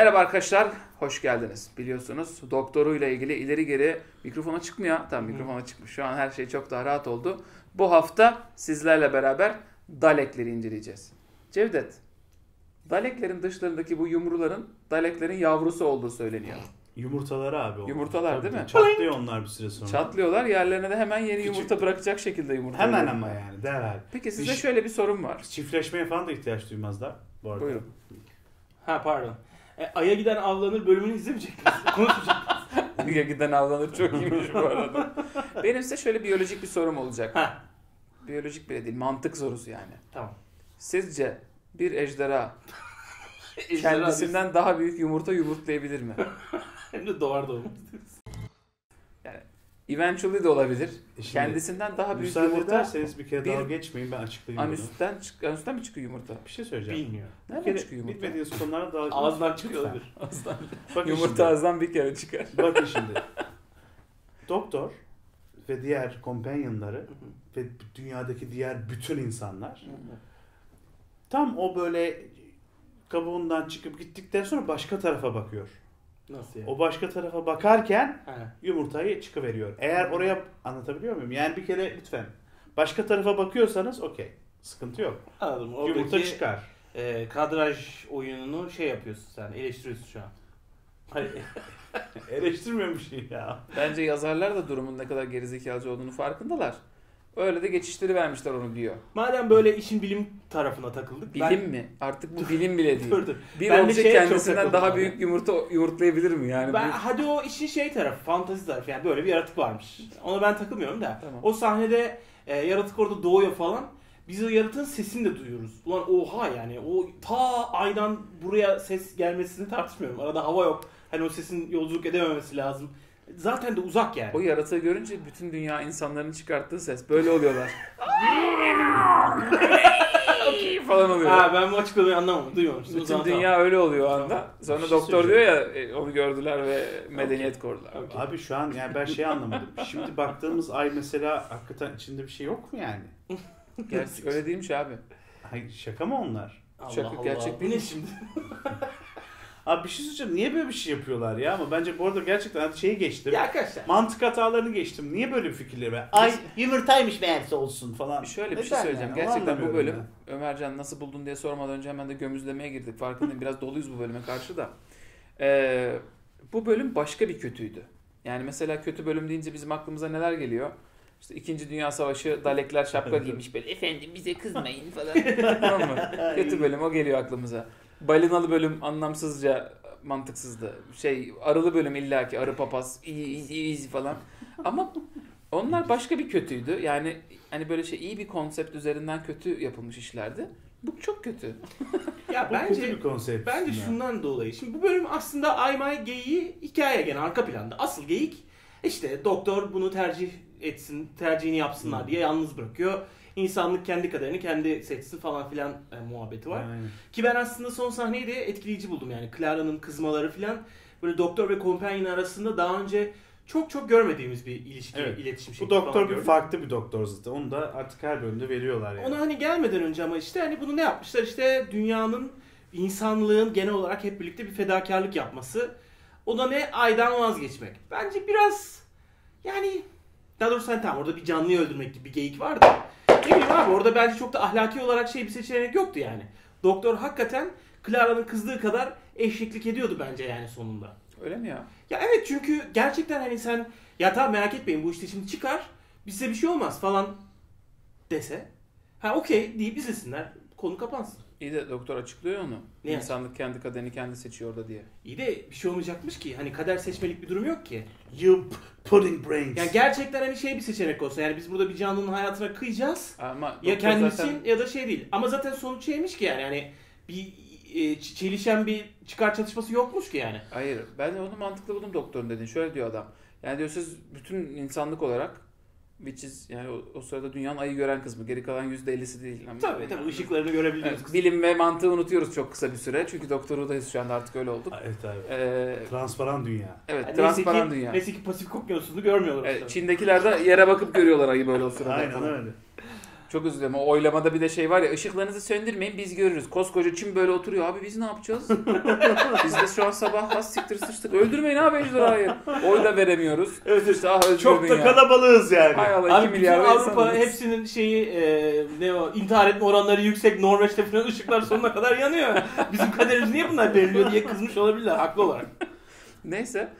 Merhaba arkadaşlar, hoş geldiniz. Biliyorsunuz doktoruyla ilgili ileri geri mikrofona çıkmıyor. Tamam mikrofona çıkmış. Şu an her şey çok daha rahat oldu. Bu hafta sizlerle beraber Dalekleri inceleyeceğiz. Cevdet, Daleklerin dışlarındaki bu yumruların Daleklerin yavrusu olduğu söyleniyor. Yumurtaları abi o. Yumurtalar tabii, değil mi? Çatlıyor onlar bir süre sonra. Çatlıyorlar, yerlerine de hemen yeni Küçük. yumurta bırakacak şekilde yumurta. Hemen ama yani derhal. Peki size şöyle bir sorum var. Çiftleşmeye falan da ihtiyaç duymazlar bu arada. Buyurun. Ha pardon. Ay'a giden avlanır bölümünü izlemeyecek misiniz? Konuşmayacak mısınız? Ay'a giden avlanır çok iyiymiş bu arada. Benim size şöyle biyolojik bir sorum olacak. Ha. Biyolojik bile değil, mantık sorusu yani. Tamam. Sizce bir ejderha kendisinden daha büyük yumurta yumurtlayabilir mi? Hem de doğar doğum. Yani eventually de olabilir. Şimdi, kendisinden daha büyük müsaade yumurta ederseniz bir kere bir- dalga geçmeyin, ben açıklayayım bunu. anüsten mi çıkıyor yumurta? Bir şey söyleyeceğim. Bilmiyor. Bir Nereden kere çıkıyor yumurta? bilmediğiniz konulara dalga Ağzından çıkıyor Lütfen. olabilir. Ağızdan. Bakın Yumurta şimdi. ağızdan bir kere çıkar. Bakın şimdi. Doktor ve diğer companionları ve dünyadaki diğer bütün insanlar tam o böyle kabuğundan çıkıp gittikten sonra başka tarafa bakıyor. Nasıl yani? O başka tarafa bakarken Ha. yumurtayı çıkıveriyor. Eğer oraya anlatabiliyor muyum? Yani bir kere lütfen başka tarafa bakıyorsanız okey. Sıkıntı yok. Anladım. Yumurta Oradaki çıkar. kadraj oyununu şey yapıyorsun sen. Eleştiriyorsun şu an. Hayır. Eleştirmiyorum bir şey ya. Bence yazarlar da durumun ne kadar gerizekalıcı olduğunu farkındalar. Öyle de geçişleri vermişler onu diyor. Madem böyle işin bilim tarafına takıldık. Bilim mi? Artık bu bilim bile değil. Dur. Bir Ben de obje şeye çok kendisinden takıldım daha abi. büyük yumurta yumurtlayabilir mi? Yani Ben, bu... hadi o işin şey tarafı, fantezi tarafı yani böyle bir yaratık varmış. Ona ben takılmıyorum da. Tamam. O sahnede yaratık orada doğuyor falan. Biz o yaratığın sesini de duyuyoruz. Ulan oha yani o ta aydan buraya ses gelmesini tartışmıyorum. Arada hava yok. Hani o sesin yolculuk edememesi lazım. Zaten de uzak yani. O yaratığı görünce bütün dünya insanların çıkarttığı ses. Böyle oluyorlar. Okey falan oluyor. Ha ben bu açıklamayı anlamadım, duymamıştım. O Bütün zaman dünya öyle oluyor o anda. Sonra Bir şey doktor diyor ya onu gördüler ve medeniyet kurdular. Okey. Abi şu an yani ben şey anlamadım. Şimdi baktığımız ay mesela hakikaten içinde bir şey yok mu yani? Gerçek öyle değilmiş abi. Hayır, şaka mı onlar? Allah Şaka, Allah. gerçek Bu ne değil. şimdi? Abi bir şey söyleyeceğim. Niye böyle bir şey yapıyorlar ya? Ama bence bu arada gerçekten şeyi geçtim. Ya arkadaşlar. Mantık hatalarını geçtim. Niye böyle bir fikirleri var? Ay yumurtaymış meğerse olsun falan. Şöyle bir şey Neden söyleyeceğim. yani? Onu Gerçekten bu anlamıyorum bölüm ya. Ömercan nasıl buldun diye sormadan önce hemen de gömüzlemeye girdik. Farkındayım. Biraz doluyuz bu bölüme karşı da. Bu bölüm başka bir kötüydü. Yani mesela kötü bölüm deyince bizim aklımıza neler geliyor? İşte 2. Dünya Savaşı Dalekler şapka giymiş böyle efendim bize kızmayın falan. Tamam mı? Kötü bölüm o geliyor aklımıza. Balinalı bölüm anlamsızca mantıksızdı. Arılı bölüm illaki arı papaz iyi falan. Ama onlar başka bir kötüydü. Yani hani böyle iyi bir konsept üzerinden kötü yapılmış işlerdi. Bu çok kötü. Ya Bu kötü bence bir konsept. Bence aslında. şundan dolayı. Şimdi bu bölüm aslında Aymay geyiği hikaye gene arka planda. Asıl geyik işte doktor bunu tercih etsin, tercihini yapsınlar diye yalnız bırakıyor. İnsanlık kendi kaderini kendi seçsin falan filan muhabbeti var. Aynen. Ki ben aslında son sahneyi de etkileyici buldum yani. Clara'nın kızmaları filan böyle doktor ve companion arasında daha önce çok görmediğimiz bir ilişki, Evet. iletişim Bu şekli doktor falan bir gördüm. farklı bir doktor zaten. Onu da artık her bölümde veriyorlar yani. Ona hani gelmeden önce ama işte hani bunu ne yapmışlar? İşte dünyanın, insanlığın genel olarak hep birlikte bir fedakarlık yapması. O da ne? Aydan vazgeçmek. Bence biraz yani daha doğrusu hani tamam orada bir canlıyı öldürmek gibi bir geyik vardı. Ne bileyim abi orada bence çok da ahlaki olarak bir seçenek yoktu yani. Doktor hakikaten Clara'nın kızdığı kadar eşeklik ediyordu bence yani sonunda. Öyle mi ya? Ya evet çünkü gerçekten hani sen ya tamam merak etmeyin bu işte şimdi çıkar bize bir şey olmaz falan dese ha okey deyip izlesinler konu kapansın. İyi de doktor açıklıyor onu. Ne İnsanlık kendi kaderini kendi seçiyor orada diye. İyi de bir şey olmayacakmış ki hani kader seçmelik bir durum yok ki. You pudding brains. Yani gerçekten hani bir seçenek olsa yani biz burada bir canlının hayatına kıyacağız Ama ya doktor kendisi zaten... ya da değil. Ama zaten sonuç şeymiş ki yani bir çelişen bir çıkar çatışması yokmuş ki yani. Hayır. Ben onu mantıklı buldum doktorun dediğin. Şöyle diyor adam. Yani diyor siz bütün insanlık olarak which is yani o sırada dünyanın ayı gören kısmı. Geri kalan %50'si değil. Tabii ışıklarını görebiliyoruz. Evet, bilim ve mantığı unutuyoruz çok kısa bir süre. Çünkü doktorudayız şu anda artık öyle olduk. Evet abi. Ee, Transparan dünya. evet Yani transparan dünya. Neyse ki Pasifik Okyanusu'nu görmüyorlar. Evet, Çin'dekiler de yere bakıp görüyorlar ayı böyle o sırada. Aynen falan. öyle. Çok özür dilerim. O oylamada bir de şey var ya, ışıklarınızı söndürmeyin biz görürüz. Koskoca Çin böyle oturuyor. Abi biz ne yapacağız? Biz de şu an sabah has siktir sıçtık. Öldürmeyin abi ejderhayı. Oy da veremiyoruz. Evet, İşte öldürdün çok da ya. kalabalığız yani. Hay Allah, 2 Abi bütün milyar Avrupa insanız. hepsinin ne o intihar etme oranları yüksek. Norveç'te falan ışıklar sonuna kadar yanıyor. Bizim kaderimiz niye bunlar belirliyor diye kızmış olabilirler haklı olarak. Neyse.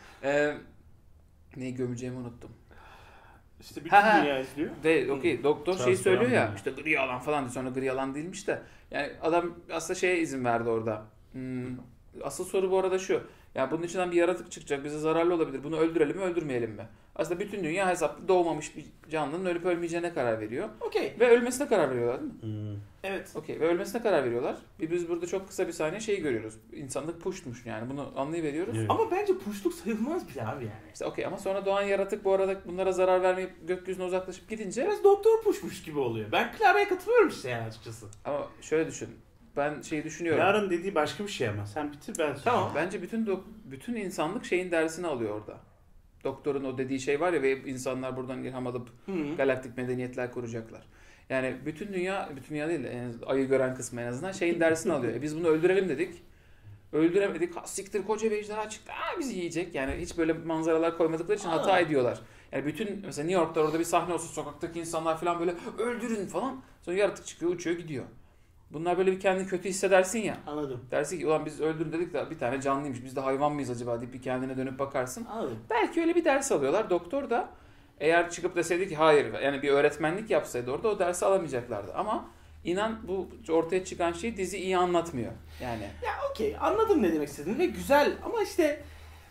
Neyi gömeceğimi unuttum. İşte bütün dünya izliyor. Ve okey doktor şey Transparan söylüyor ya mı? işte gri alan falan diyor, sonra gri alan değilmiş de. Yani adam aslında şeye izin verdi orada. Asıl soru bu arada şu. Yani bunun içinden bir yaratık çıkacak, bize zararlı olabilir. Bunu öldürelim mi öldürmeyelim mi? Aslında bütün dünya hesaplı doğmamış bir canlının ölüp ölmeyeceğine karar veriyor. Okey. Ve ölmesine karar veriyorlar değil mi? Evet. Okey, ve ölmesine karar veriyorlar. Biz burada çok kısa bir saniye şeyi görüyoruz. İnsanlık puşmuş yani, bunu anlayıveriyoruz. Evet. Ama bence puşluk sayılmaz bile abi yani. İşte okey, ama sonra doğan yaratık bu arada bunlara zarar vermeyip gökyüzüne uzaklaşıp gidince... Biraz doktor puşmuş gibi oluyor. Ben Clara'ya katılıyorum işte yani açıkçası. Ama şöyle düşün. Ben şeyi düşünüyorum. Yarın dediği başka bir şey ama. Sen bitir, ben söyleyeyim. Tamam. Bence bütün insanlık şeyin dersini alıyor orada. Doktorun o dediği şey var ya, ve insanlar buradan ilham alıp galaktik medeniyetler kuracaklar. Yani bütün dünya değil de ayı gören kısmı en azından şeyin dersini alıyor. Biz bunu öldürelim dedik. Öldüremedik. Ha, siktir koca bir ejderha çıktı. Bizi yiyecek. Yani hiç böyle manzaralar koymadıkları için hata ediyorlar. Yani bütün mesela New York'ta orada bir sahne olsa, sokaktaki insanlar falan böyle öldürün falan. Sonra yaratık çıkıyor, uçuyor, gidiyor. Bunlar böyle bir kendini kötü hissedersin ya. Anladım. Dersin ki ulan biz öldürün dedik de bir tane canlıymış, biz de hayvan mıyız acaba deyip bir kendine dönüp bakarsın. Anladım. Belki öyle bir ders alıyorlar. Doktor da eğer çıkıp deseydi ki hayır, yani bir öğretmenlik yapsaydı orada o dersi alamayacaklardı. Ama inan bu ortaya çıkan şeyi dizi iyi anlatmıyor. Yani. Ya okey, anladım ne demek istediğini ve güzel ama işte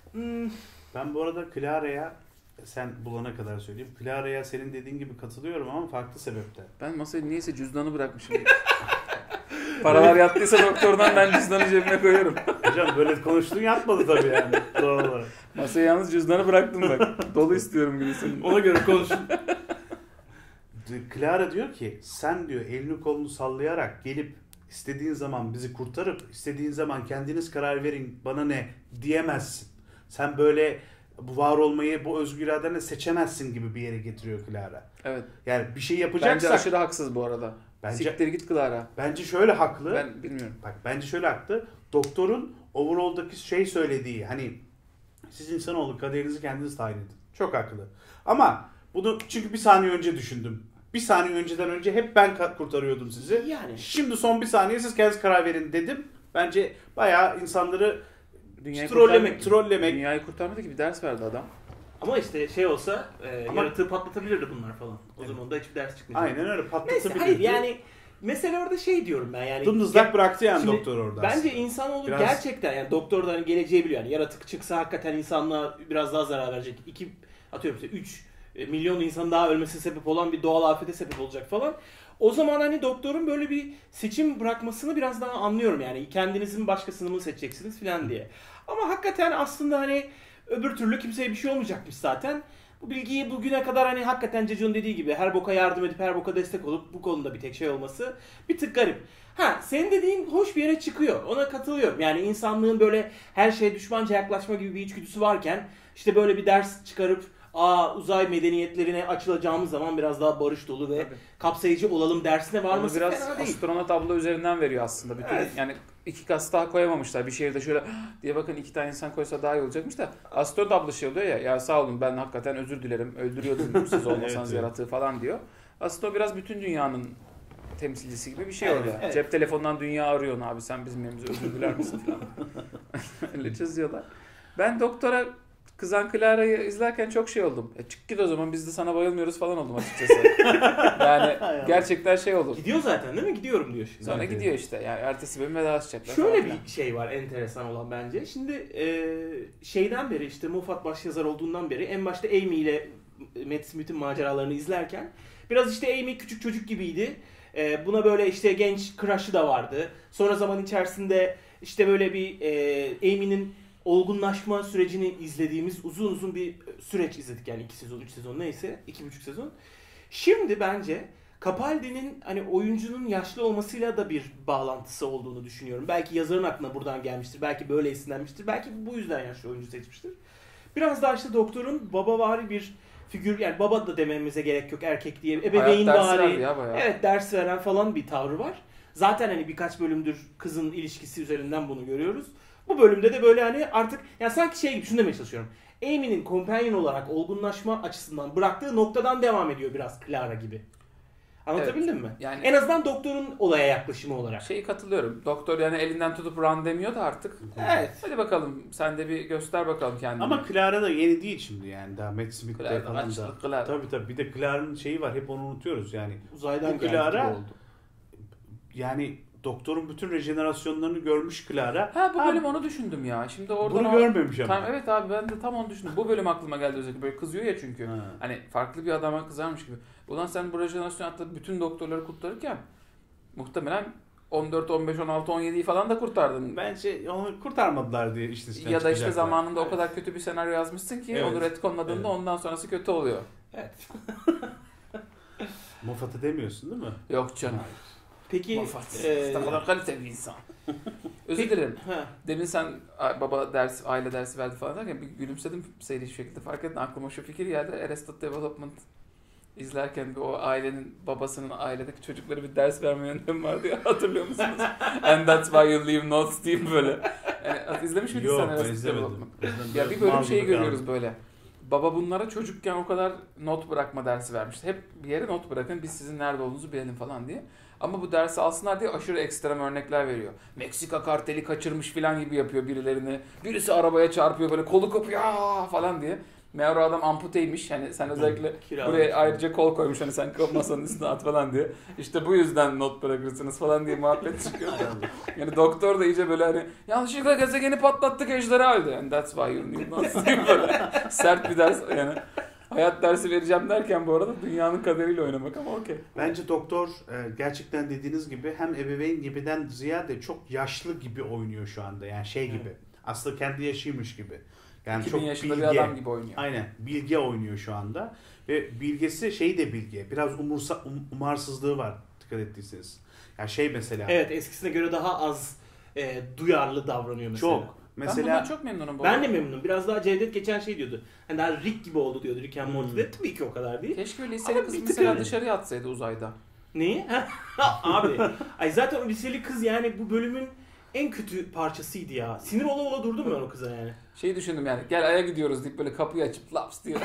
Ben bu arada Clara'ya, sen bulana kadar söyleyeyim. Clara'ya senin dediğin gibi katılıyorum ama farklı sebepten. Ben masaya niyeyse cüzdanı bırakmışım. Paralar yattıysa doktordan ben cüzdanı cebime koyuyorum. Hocam böyle konuştuğun yatmadı tabii yani. Doğal olarak. Masaya yalnız cüzdanı bıraktım bak. Dolu istiyorum günün sonunda. ona göre konuşun. Clara diyor ki sen diyor elini kolunu sallayarak gelip istediğin zaman bizi kurtarıp istediğin zaman kendiniz karar verin bana ne diyemezsin. Sen böyle bu var olmayı bu özgür iradenle seçemezsin gibi bir yere getiriyor Clara. Evet. Yani bir şey Bence yapacaksak aşırı haksız bu arada. Bence- Siktir git Clara. bence şöyle haklı. Ben bilmiyorum. Bak bence şöyle haklı. Doktorun overall'daki şey söylediği hani siz insanoğlu kaderinizi kendiniz tayin edin. Çok haklı. Ama bunu çünkü bir saniye önce düşündüm. Bir saniye önceden önce hep ben kurtarıyordum sizi. Yani. Şimdi son bir saniye siz kendiniz karar verin dedim. Bence bayağı insanları Dünyayı trollemek. Dünyayı kurtarmadı ki, bir ders verdi adam. Ama işte şey olsa Ama- yaratığı patlatabilirdi bunlar falan. O Evet. zaman da hiçbir ders çıkmayacak. Aynen öyle Neyse patlatabilirdi. hayır yani mesele orada şey diyorum ben yani. Dımdızlak bıraktı yani Şimdi doktor orada. Bence insanoğlu Biraz- gerçekten yani doktor da hani geleceği biliyor. Yani yaratık çıksa hakikaten insanlığa biraz daha zarar verecek. 3 milyon insan daha ölmesine sebep olan bir doğal afete sebep olacak falan. O zaman hani doktorun böyle bir seçim bırakmasını biraz daha anlıyorum yani. Kendinizi mi başkasını mı seçeceksiniz falan diye. Ama hakikaten aslında hani öbür türlü kimseye bir şey olmayacakmış zaten. Bu bilgiyi bugüne kadar hani hakikaten Ceco'nun dediği gibi her boka yardım edip her boka destek olup bu konuda bir tek şey olması bir tık garip. Senin dediğin hoş bir yere çıkıyor. Ona katılıyorum. Yani insanlığın böyle her şeye düşmanca yaklaşma gibi bir içgüdüsü varken işte böyle bir ders çıkarıp uzay medeniyetlerine açılacağımız zaman biraz daha barış dolu ve kapsayıcı olalım dersine Onu varması biraz fena değil. astronot abla üzerinden veriyor aslında. Bütün, Evet. yani 2 kas daha koyamamışlar. Bir şehirde şöyle diye bakın 2 tane insan koysa daha iyi olacakmış da astronot abla şey oluyor ya, ya sağ olun ben hakikaten özür dilerim, öldürüyordum siz olmasanız Evet. yaratığı falan diyor. Aslında o biraz bütün dünyanın temsilcisi gibi bir şey Evet, orada. evet. Cep telefonundan dünya arıyorsun abi, sen bizim yerimize özür diler misin falan. Öyle çözüyorlar. Ben doktora kızan Clara'yı izlerken çok şey oldum. Çık git o zaman, biz de sana bayılmıyoruz falan oldum açıkçası. Yani gerçekten şey oldum. Gidiyor zaten değil mi? Gidiyorum diyor şimdi. Sonra gidiyor işte. Yani ertesi bölüm vedalaşacaklar. Şöyle falan bir şey var enteresan olan bence. Şimdi şeyden beri işte Moffat başyazar olduğundan beri en başta Amy ile Matt Smith'in maceralarını izlerken biraz işte Amy küçük çocuk gibiydi. Buna böyle işte genç crush'ı da vardı. Sonra zaman içerisinde işte böyle bir Amy'nin olgunlaşma sürecini izlediğimiz uzun bir süreç izledik. Yani 2 sezon, 3 sezon neyse. 2,5 sezon. Şimdi bence Capaldi'nin hani oyuncunun yaşlı olmasıyla da bir bağlantısı olduğunu düşünüyorum. Belki yazarın aklına buradan gelmiştir. Belki böyle esinlenmiştir. Belki bu yüzden yaşlı oyuncu seçmiştir. Biraz daha işte doktorun babavari bir figür, yani baba da dememize gerek yok, erkek diye Hayat ebeveyn dersi verdi bari. ya bayağı. Evet, ders veren falan bir tavrı var. Zaten hani birkaç bölümdür kızın ilişkisi üzerinden bunu görüyoruz. Bu bölümde de böyle hani artık yani sanki şey gibi, şunu demeye çalışıyorum. Amy'nin companion olarak olgunlaşma açısından bıraktığı noktadan devam ediyor biraz Clara gibi. Anlatabildim mi? Yani En azından doktorun olaya yaklaşımı olarak. şeyi katılıyorum. Doktor yani elinden tutup run demiyor da artık. Evet. Hadi bakalım sen de bir göster bakalım kendini. Ama Clara da yeni değil şimdi yani. Daha Matt Smith'te Clara falan da. açlık, Clara. Tabii. Bir de Clara'nın şeyi var. Hep onu unutuyoruz yani. Uzaydan Bu geldi Clara- gibi oldu. Yani doktorun bütün rejenerasyonlarını görmüş Clara. Ha bu bölüm onu düşündüm ya. Şimdi oradan Bunu görmemiş ama. Tam, evet abi ben de tam onu düşündüm. Bu bölüm aklıma geldi özellikle. Böyle kızıyor ya çünkü. Ha. Hani farklı bir adama kızarmış gibi. Ulan sen bu rejenerasyon hatta bütün doktorları kurtarırken muhtemelen 14, 15, 16, 17'yi falan da kurtardın. Bence onu kurtarmadılar diye işte Ya da işte zamanında o kadar kötü bir senaryo yazmışsın ki Evet. onu retconladığında Evet. ondan sonrası kötü oluyor. Evet. Moffat'ı demiyorsun değil mi? Yok canım. Peki Moffat. Ne kadar kaliteli bir insan. Özür Peki- dilerim. ha, Demin sen baba dersi, aile dersi verdi falan derken bir gülümsedim seyirci şekilde. Fark ettin aklıma şu fikir geldi. Arrested Development izlerken bir o ailenin babasının ailedeki çocuklara bir ders verme yöntemi vardı ya, hatırlıyor musunuz? And that's why you leave notes diyeyim böyle. Yani, izlemiş miydin sen Yok ben Arrested izlemedim. Development? Ya bir bölüm şeyi görüyoruz böyle. Baba bunlara çocukken o kadar not bırakma dersi vermişti. Hep bir yere not bırakın biz sizin nerede olduğunuzu bilelim falan diye. Ama bu dersi alsınlar diye aşırı ekstrem örnekler veriyor. Meksika karteli kaçırmış falan gibi yapıyor birilerini. Birisi arabaya çarpıyor böyle kolu kopuyor falan diye. Meğer o adam amputeymiş. Hani sen özellikle kiralık. buraya ayrıca kol koymuş hani sen masanın üstüne at falan diye. İşte bu yüzden not bırakırsınız falan diye muhabbet çıkıyor. Yani doktor da iyice böyle hani yanlışlıkla gezegeni patlattık ejderha öldü. And that's why you need notes diye böyle sert bir ders yani. Hayat dersi vereceğim derken bu arada dünyanın kaderiyle oynamak ama okey. Bence doktor gerçekten dediğiniz gibi hem ebeveyn gibiden ziyade çok yaşlı gibi oynuyor şu anda. Yani şey gibi. Aslında kendi yaşıymış gibi. Yani 2000 çok yaşında bilge. bir adam gibi oynuyor. Aynen. Bilge oynuyor şu anda. Ve bilgesi şey de bilge. Biraz umarsızlığı var dikkat ettiyseniz. Yani şey mesela. Evet, eskisine göre daha az duyarlı davranıyor mesela. Çok. Ben Mesela bundan çok memnunum. bu Ben arada. de memnunum. Biraz daha Cevdet geçen şey diyordu. Hani daha Rick gibi oldu diyordu Rick and Morty'de. Hmm. Tabii ki o kadar değil. Keşke öyle liseli Ama kız bir tık mesela öyle. dışarıya atsaydı uzayda. Neyi? Abi. Ay zaten o liseli kız yani bu bölümün en kötü parçasıydı ya. Sinir ola ola durdum ben o kıza yani. Şeyi düşündüm yani gel Ay'a gidiyoruz deyip böyle kapıyı açıp laps diye.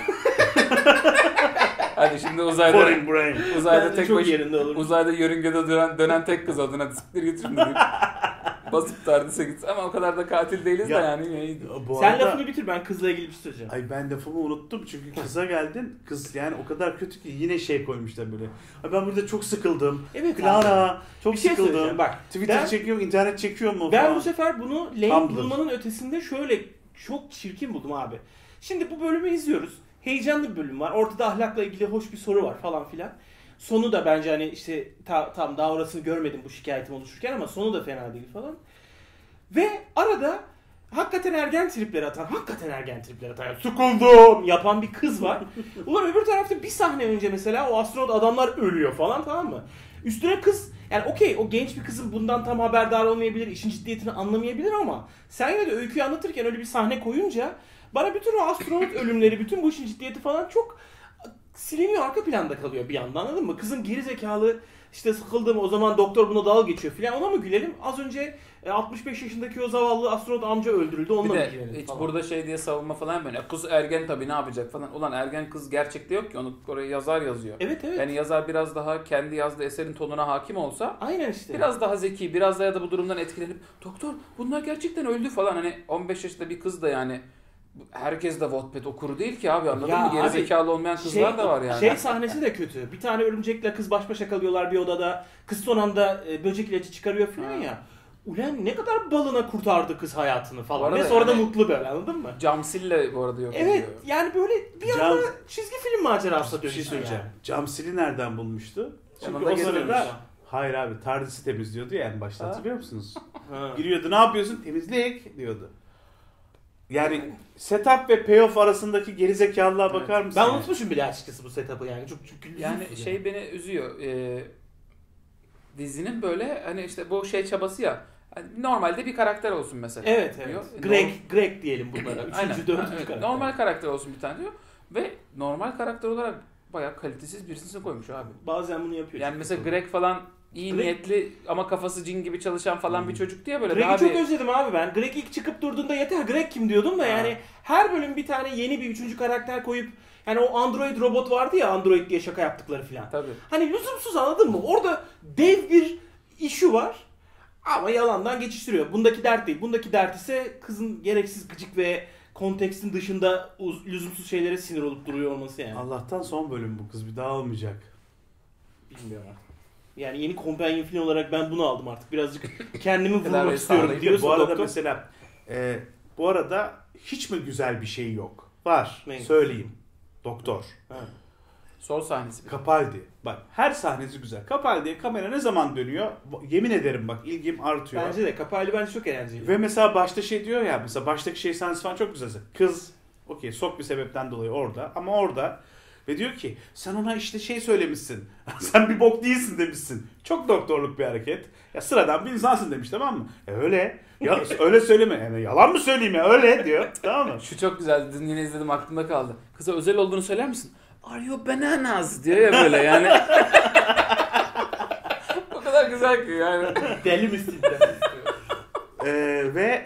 Hadi şimdi uzayda Bence tek çok başı, yerinde olur. uzayda yörüngede dönen tek kız adına siktir git şimdi deyip basıp tardise gitsin ama o kadar da katil değiliz Ya, da yani iyiydi. bu Sen arada- lafını bitir, ben kızla ilgili bir şey söyleyeceğim. Ay ben lafımı unuttum çünkü kıza geldin. Kız yani o kadar kötü ki yine şey koymuşlar böyle. Ay ben burada çok sıkıldım. Evet abi. Clara çok Bir şey sıkıldım. söyleyeceğim. Bak Twitter ben- çekiyor, internet çekiyor mu Ben falan. bu sefer bunu lame Tumblr. bulmanın ötesinde şöyle çok çirkin buldum abi. Şimdi bu bölümü izliyoruz. Heyecanlı bir bölüm var. Ortada ahlakla ilgili hoş bir soru var falan filan. Sonu da bence hani işte tam daha orasını görmedim bu şikayetim oluşurken ama sonu da fena değil falan. Ve arada hakikaten ergen tripleri atan, yani sıkıldım yapan bir kız var. Ulan öbür tarafta bir sahne önce mesela o astronot adamlar ölüyor falan, tamam mı? Üstüne kız, yani okey o genç bir kızın bundan tam haberdar olmayabilir, işin ciddiyetini anlamayabilir ama sen yine de öyküyü anlatırken öyle bir sahne koyunca bana bütün o astronot ölümleri, bütün bu işin ciddiyeti falan çok siliniyor, arka planda kalıyor bir yandan, anladın mı? Kızın geri zekalı işte sıkıldım o zaman doktor buna dalga geçiyor filan, ona mı gülelim? Az önce 65 yaşındaki o zavallı astronot amca öldürüldü, onunla Bir mı de gülelim hiç falan. burada şey diye savunma falan böyle kız ergen tabii ne yapacak falan. Ulan ergen kız gerçekte yok ki onu oraya yazar yazıyor. Evet. Yani yazar biraz daha kendi yazdığı eserin tonuna hakim olsa Aynen işte. biraz daha zeki, biraz daha ya da bu durumdan etkilenip doktor bunlar gerçekten öldü falan hani 15 yaşında bir kız da yani herkes de Wattpad okuru değil ki abi, anladın Ya mı? abi, Geri zekalı olmayan kızlar da var yani. Şey sahnesi de kötü. Bir tane örümcekle kız baş başa kalıyorlar bir odada. Kız son anda böcek ilacı çıkarıyor falan ya. Ulan ne kadar balına kurtardı kız hayatını Bu falan. arada Ve sonra da yani- mutlu böyle, anladın mı? Camsille bu arada yok. Evet oluyor. yani böyle bir anda çizgi film macerası Bir şey dönüşüyor söyleyeceğim. yani. Camsili nereden bulmuştu? Çünkü Yanında o getirmiş. sırada... Hayır abi TARDIS'i temizliyordu ya en başta, Ha. hatırlıyor musunuz? Ha. Giriyordu, ne yapıyorsun? Temizlik diyordu. Yani setup ve payoff arasındaki gerizekalılığa bakar mısın? Ben yani? unutmuşum bile açıkçası bu setup'ı yani. Çok çünkü Yani şey beni üzüyor. Dizinin böyle hani işte bu şey çabası ya. Hani normalde bir karakter olsun mesela. Evet. Diyor. Greg diyelim bunlara. Üçüncü, dördüncü Evet, karakter. normal karakter olsun bir tane diyor. Ve normal karakter olarak bayağı kalitesiz birisini koymuş abi. Bazen bunu yapıyor. Yani mesela Greg falan iyi niyetli ama kafası cin gibi çalışan falan bir çocuk diye böyle Greg'i daha çok bir... özledim abi ben. Greg ilk çıkıp durduğunda yeter Greg kim diyordum da yani her bölüm bir tane yeni bir üçüncü karakter koyup yani o android robot vardı ya android diye şaka yaptıkları filan. Tabii. Hani lüzumsuz anladın mı? Orada dev bir issue var ama yalandan geçiştiriyor. Bundaki dert değil. Bundaki dert ise kızın gereksiz gıcık ve kontekstin dışında lüzumsuz şeylere sinir olup duruyor olması yani. Allah'tan son bölüm bu, kız bir daha olmayacak. Bilmiyorum artık. Yani yeni companion film olarak ben bunu aldım artık. Birazcık kendimi vurmak Tedavi istiyorum sağlayıp diyorsun Bu arada doktor. mesela bu arada hiç mi güzel bir şey yok? Var. Ne? Söyleyeyim. Doktor. Ha. Sol sahnesi. Capaldi. Bak her sahnesi güzel. Capaldi'ye kamera ne zaman dönüyor? Yemin ederim bak ilgim artıyor. Bence de Capaldi bence çok eğlenceli. Ve mesela başta şey diyor ya, mesela baştaki şey sahnesi falan çok güzel. Kız okey sok bir sebepten dolayı orada ama orada ve diyor ki sen ona işte şey söylemişsin. Sen bir bok değilsin demişsin. Çok doktorluk bir hareket. Ya sıradan bir insansın demiş, tamam mı? Öyle. Ya öyle söyleme. Yani yalan mı söyleyeyim ya? Öyle diyor. Tamam mı? Şu çok güzel. Dün yine izledim aklımda kaldı. Kıza özel olduğunu söyler misin? Are you bananas diyor ya böyle yani. O kadar güzel ki yani. Deli misin? Ve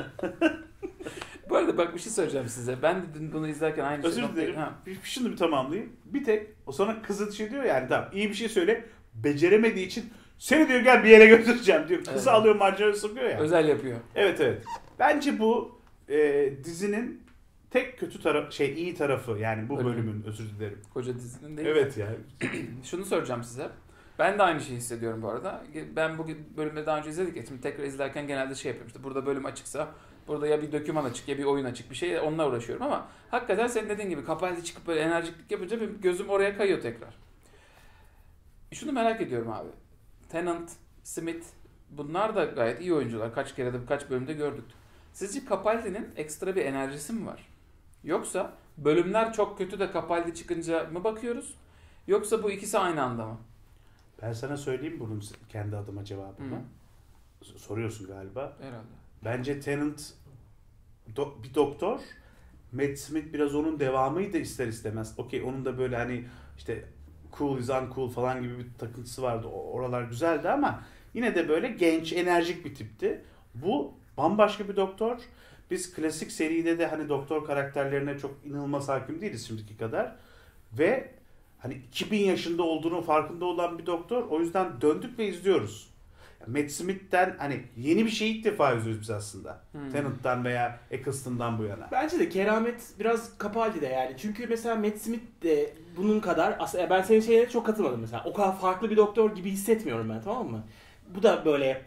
Bu arada bak bir şey söyleyeceğim size. Ben de dün bunu izlerken aynı özür şey. dilerim. Ha. Şunu bir tamamlayayım. Bir tek o sonra kızı şey diyor yani, tamam iyi bir şey söyle. Beceremediği için seni diyor gel bir yere götüreceğim diyor. Kızı Evet. alıyor maceraya sokuyor ya. Özel yapıyor. Evet evet. Bence bu dizinin tek kötü tarafı, iyi tarafı yani bu Bölümün. bölümün, özür dilerim. Koca dizinin değil. Evet ya. Şunu soracağım size. Ben de aynı şeyi hissediyorum bu arada. Ben bugün bölümde daha önce izledik ya. Şimdi tekrar izlerken genelde şey yapıyorum. İşte burada bölüm açıksa burada ya bir doküman açık ya bir oyun açık bir şey, onunla uğraşıyorum ama hakikaten senin dediğin gibi Capaldi çıkıp böyle enerjiklik yapınca benim gözüm oraya kayıyor tekrar. Şunu merak ediyorum abi. Tennant, Smith bunlar da gayet iyi oyuncular. Kaç kere de birkaç bölümde gördük. Sizce Capaldi'nin ekstra bir enerjisi mi var? Yoksa bölümler çok kötü de Capaldi çıkınca mı bakıyoruz? Yoksa bu ikisi aynı anda mı? Ben sana söyleyeyim bunun kendi adıma cevabını. Soruyorsun galiba. Herhalde. Bence Tennant bir doktor. Matt Smith biraz onun devamıydı ister istemez. Okey onun da böyle hani işte cool is uncool falan gibi bir takıntısı vardı. Oralar güzeldi ama yine de böyle genç, enerjik bir tipti. Bu bambaşka bir doktor. Biz klasik seride de hani doktor karakterlerine çok inanılmaz hakim değiliz şimdiki kadar. Ve hani 2000 yaşında olduğunun farkında olan bir doktor. O yüzden döndük ve izliyoruz. Matt Smith'ten hani yeni bir şey ilk defa izliyoruz biz aslında. Tennant'tan veya Eccleston'dan bu yana. Bence de keramet biraz Capaldi'de yani. Çünkü mesela Matt Smith de bunun kadar aslında ben senin şeyine çok katılmadım mesela. O kadar farklı bir doktor gibi hissetmiyorum ben, tamam mı? Bu da böyle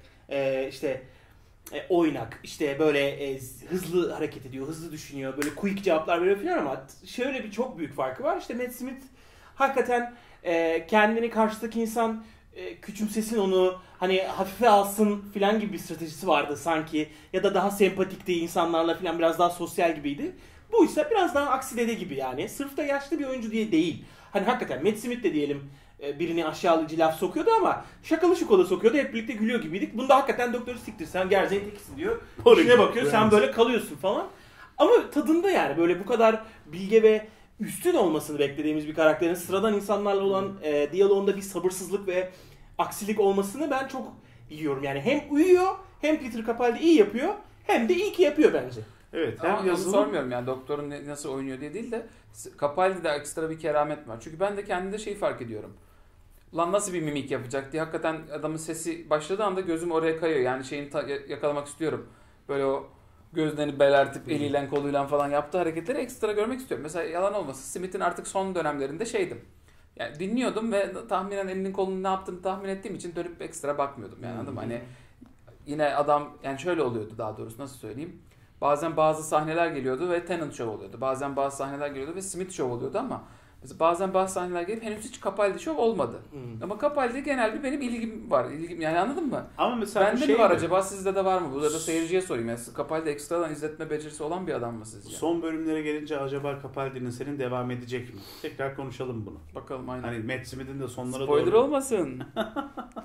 oynak, işte böyle hızlı hareket ediyor, hızlı düşünüyor, böyle quick cevaplar veriyor falan ama şöyle bir çok büyük farkı var. İşte Matt Smith hakikaten kendini karşıdaki insan küçümsesin onu, hani hafife alsın filan gibi bir stratejisi vardı sanki. Ya da daha sempatikti insanlarla filan, biraz daha sosyal gibiydi. Bu ise biraz daha aksidede gibi yani. Sırf da yaşlı bir oyuncu diye değil. Hani hakikaten Matt Smith de diyelim birini aşağılayıcı laf sokuyordu ama şakalı şukalı sokuyordu. Hep birlikte gülüyor gibiydik. Bunda hakikaten doktoru siktir sen gerzeğin tekisin diyor. İşine bakıyor sen böyle kalıyorsun falan. Ama tadında yani böyle bu kadar bilge ve üstün olmasını beklediğimiz bir karakterin sıradan insanlarla olan diyaloğunda bir sabırsızlık ve aksilik olmasını ben çok yiyorum. Yani hem uyuyor, hem Peter Capaldi iyi yapıyor, hem de iyi ki yapıyor bence. Evet. Ama Hem onu yazılım... sormuyorum yani doktorun nasıl oynuyor diye değil de Capaldi'de ekstra bir keramet var. Çünkü ben de kendimde şeyi fark ediyorum. Lan nasıl bir mimik yapacak diye hakikaten adamın sesi başladığı anda gözüm oraya kayıyor. Yani şeyini yakalamak istiyorum. Böyle o gözlerini belertip eliyle koluyla falan yaptığı hareketleri ekstra görmek istiyorum. Mesela yalan olmasın Smith'in artık son dönemlerinde şeydim. Yani dinliyordum ve tahminen elinin kolunun ne yaptığını tahmin ettiğim için dönüp ekstra bakmıyordum yani, anladın mı? Hani yine adam yani şöyle oluyordu, daha doğrusu nasıl söyleyeyim. Bazen bazı sahneler geliyordu ve Tennant Show oluyordu. Bazen bazı sahneler geliyordu ve Smith Show oluyordu ama mesela bazen bazı sahneler gelip henüz hiç Capaldi Show olmadı. Ama Capaldi genel bir benim ilgim var. Yani anladın mı? Ama mesela bende şey mi var acaba, sizde de var mı? Burada da seyirciye sorayım. Yani Capaldi ekstradan izletme becerisi olan bir adam mı sizce? Son bölümlere gelince acaba Capaldi'nin senin devam edecek mi? Tekrar konuşalım bunu. Bakalım aynen. Hani Matt Smith'in de sonlara Spoiler doğru... olmasın.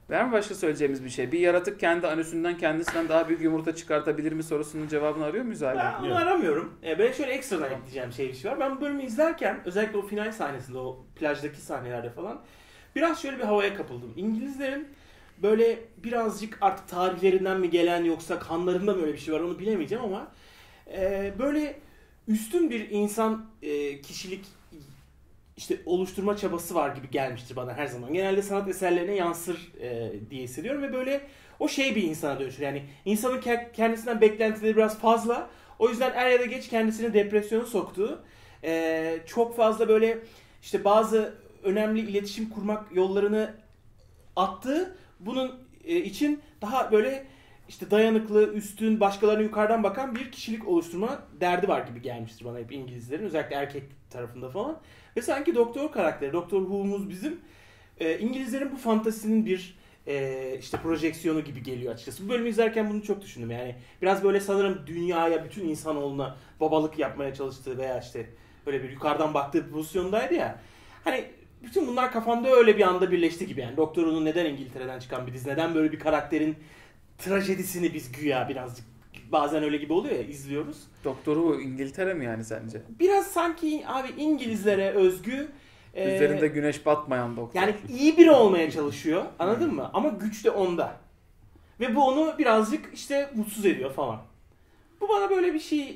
Var mı başka söyleyeceğimiz bir şey? Bir yaratık kendi anüsünden kendisinden daha büyük yumurta çıkartabilir mi sorusunun cevabını arıyor muyuz hala? Ben onu aramıyorum. Ben şöyle ekstradan ekleyeceğim bir şey var. Ben bu bölümü izlerken özellikle o final sahnesinde, o plajdaki sahnelerde falan biraz şöyle bir havaya kapıldım. İngilizlerin böyle birazcık artık tarihlerinden mi gelen yoksa kanlarında mı öyle bir şey var onu bilemeyeceğim ama böyle üstün bir insan kişilik işte oluşturma çabası var gibi gelmiştir bana her zaman. Genelde sanat eserlerine yansır diye hissediyorum ve böyle o bir insana dönüşür. Yani insanın kendisinden beklentileri biraz fazla. O yüzden er ya da geç kendisini depresyona soktuğu, çok fazla böyle işte bazı önemli iletişim kurmak yollarını attığı, bunun için daha böyle işte dayanıklı, üstün, başkalarına yukarıdan bakan bir kişilik oluşturma derdi var gibi gelmiştir bana hep İngilizlerin. Özellikle erkek tarafında falan. Ve sanki Doktor karakteri, Doktor Who'muz bizim İngilizlerin bu fantasinin bir işte projeksiyonu gibi geliyor açıkçası. Bu bölümü izlerken bunu çok düşündüm. Yani biraz böyle sanırım dünyaya, bütün insanoğluna babalık yapmaya çalıştığı veya işte böyle bir yukarıdan baktığı bir pozisyondaydı ya. Hani bütün bunlar kafamda öyle bir anda birleşti gibi yani. Doktor Who'nun neden İngiltere'den çıkan bir dizi, neden böyle bir karakterin trajedisini biz güya birazcık bazen öyle gibi oluyor ya, izliyoruz. Doktor Who İngiltere mi yani sence? Biraz sanki abi İngilizlere özgü Üzerinde güneş batmayan doktor. yani iyi biri olmaya çalışıyor. Anladın mı? Ama güç de onda. Ve bu onu birazcık işte mutsuz ediyor falan. Bu bana böyle bir şey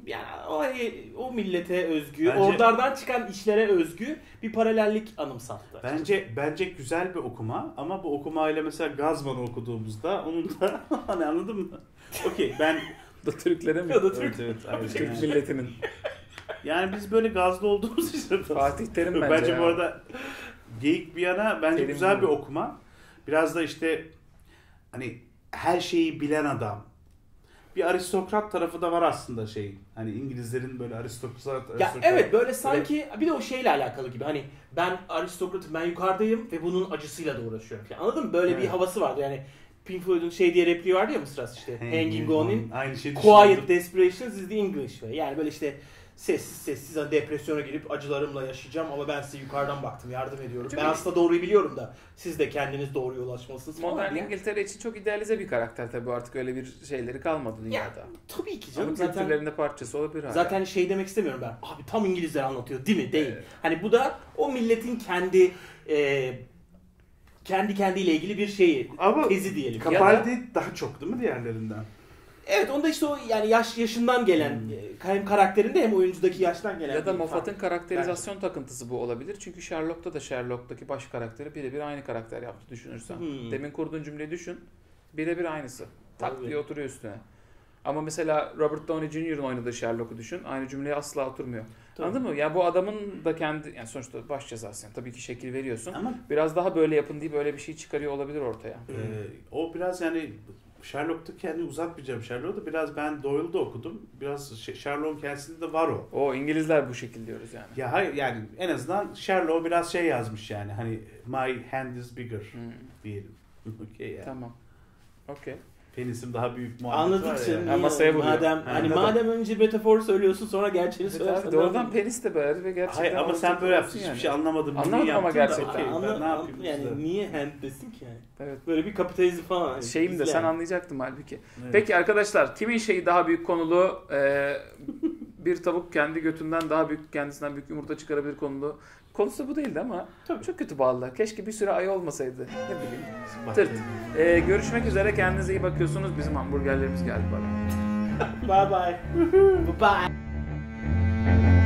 yani o millete özgü, oralardan çıkan işlere özgü bir paralellik anımsattı. Bence güzel bir okuma ama bu okumayla mesela Gazman'ı okuduğumuzda onun da hani anladın mı? Okey ben da Türklere mi? Ya da Türk. Evet, Türk yani. milletinin. Yani biz böyle gazlı olduğumuz için Fatih Terim bence ya. bu arada geyik bir yana bence Terim güzel bu. bir okuma. Biraz da işte hani her şeyi bilen adam. Bir aristokrat tarafı da var aslında Hani İngilizlerin böyle aristokrat. Ya evet böyle sanki bir de o şeyle alakalı gibi hani ben aristokratım, ben yukarıdayım ve bunun acısıyla da uğraşıyorum falan. Anladın mı? Böyle bir havası vardı yani. Pink Floyd'un diye repliği vardı ya Mısras işte. Hanging on in aynı şey quiet desperations is the English way. Yani böyle işte sessiz depresyona girip acılarımla yaşayacağım ama ben size yukarıdan baktım, yardım ediyorum. Çünkü ben aslında doğruyu biliyorum da siz de kendiniz doğruya ulaşmalısınız falan. Modern diye. İngiltere için çok idealize bir karakter tabii, artık öyle bir şeyleri kalmadı dünyada. Tabii ki canım. Ama Zaten kültürlerinde parçası olabilir hala. zaten demek istemiyorum ben. Abi tam İngilizler anlatıyor değil mi? Değil. Evet. Hani bu da o milletin kendi kendiyle ilgili bir Ama tezi diyelim. Capaldi daha çok değil mi diğerlerinden? Evet, onda işte o yani yaşından gelen hem karakterinde hem oyuncudaki yaştan gelen. Ya da bir Moffat'ın fark. karakterizasyon takıntısı bu olabilir. Çünkü Sherlock'taki baş karakteri birebir aynı karakter yaptı düşünürsen. Demin kurduğun cümleyi düşün. Birebir aynısı. Tak Tabii. diye oturuyor üstüne. Ama mesela Robert Downey Jr.'ın oynadığı Sherlock'u düşün. Aynı cümleye asla oturmuyor. Tabii. Anladın mı? Ya bu adamın da kendi, yani sonuçta baş cezası. Yani tabii ki şekil veriyorsun. Ama Biraz daha böyle yapın diye böyle bir şey çıkarıyor olabilir ortaya. o biraz yani Sherlock'ta kendini uzatmayacağım Sherlock'u da biraz ben Doyle'da okudum. Biraz Sherlock'un kendisinde de var o. O İngilizler bu şekil diyoruz yani. Ya hayır yani en azından Sherlock biraz yazmış yani hani my hand is bigger diyelim. Okey yani. Tamam. Okey. Penisim daha büyük muhabbet Anladık var canım. ya. Ha, masaya vuruyor. Madem önce metafor söylüyorsun sonra gerçeğini söylersen. Doğrudan penis de böyle ve gerçekten... Hayır ama sen böyle yaptın hiçbir şey anlamadım. Anlamadım Niye ama yaptın da, gerçekten. okey, ben ne yapayım yani işte. niye hand desin ki yani? Evet. Böyle bir kapitalizm falan. Hani Şeyim de biz sen yani. anlayacaktın halbuki. Evet. Peki arkadaşlar, kimin şeyi daha büyük konulu? Bir tavuk kendi götünden daha büyük, kendisinden büyük yumurta çıkarabilir konulu. Konusu bu değildi ama Tabii. çok kötü bağlılar. Keşke bir süre ayı olmasaydı. Ne bileyim. Bak, Tırt. Görüşmek üzere. Kendinize iyi bakıyorsunuz. Bizim hamburgerlerimiz geldi bana. Bye bye. Bye bye.